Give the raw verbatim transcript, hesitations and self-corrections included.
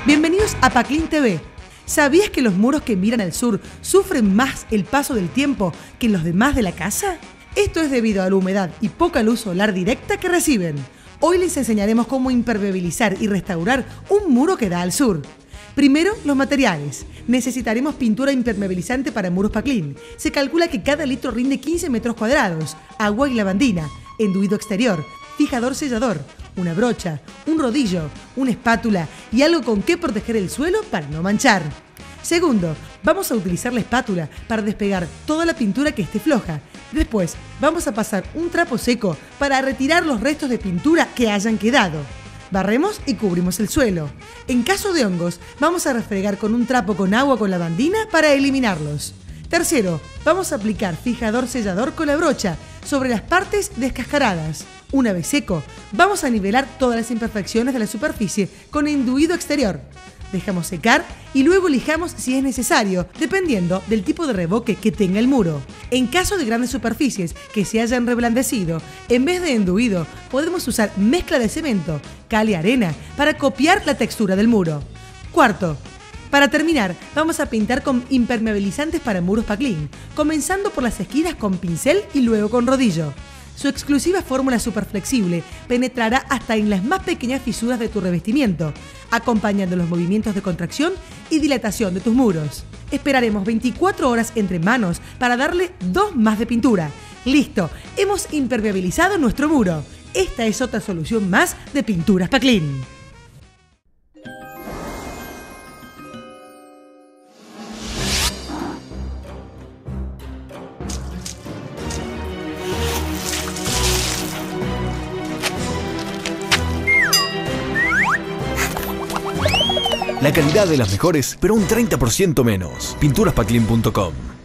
Bienvenidos a Paclín T V. ¿Sabías que los muros que miran al sur sufren más el paso del tiempo que los demás de la casa? Esto es debido a la humedad y poca luz solar directa que reciben. Hoy les enseñaremos cómo impermeabilizar y restaurar un muro que da al sur. Primero, los materiales. Necesitaremos pintura impermeabilizante para muros Paclín. Se calcula que cada litro rinde quince metros cuadrados, agua y lavandina, enduido exterior, fijador sellador, una brocha, un rodillo, una espátula y algo con que proteger el suelo para no manchar. Segundo, vamos a utilizar la espátula para despegar toda la pintura que esté floja. Después, vamos a pasar un trapo seco para retirar los restos de pintura que hayan quedado. Barremos y cubrimos el suelo. En caso de hongos, vamos a refregar con un trapo con agua con lavandina para eliminarlos. Tercero, vamos a aplicar fijador sellador con la brocha sobre las partes descascaradas. Una vez seco, vamos a nivelar todas las imperfecciones de la superficie con enduido exterior. Dejamos secar y luego lijamos si es necesario, dependiendo del tipo de revoque que tenga el muro. En caso de grandes superficies que se hayan reblandecido, en vez de enduido, podemos usar mezcla de cemento, cal y arena para copiar la textura del muro. Cuarto, para terminar, vamos a pintar con impermeabilizantes para muros Paclín, comenzando por las esquinas con pincel y luego con rodillo. Su exclusiva fórmula superflexible penetrará hasta en las más pequeñas fisuras de tu revestimiento, acompañando los movimientos de contracción y dilatación de tus muros. Esperaremos veinticuatro horas entre manos para darle dos más de pintura. ¡Listo! Hemos impermeabilizado nuestro muro. Esta es otra solución más de Pinturas Paclín. La calidad de las mejores, pero un treinta por ciento menos. pinturas paclin punto com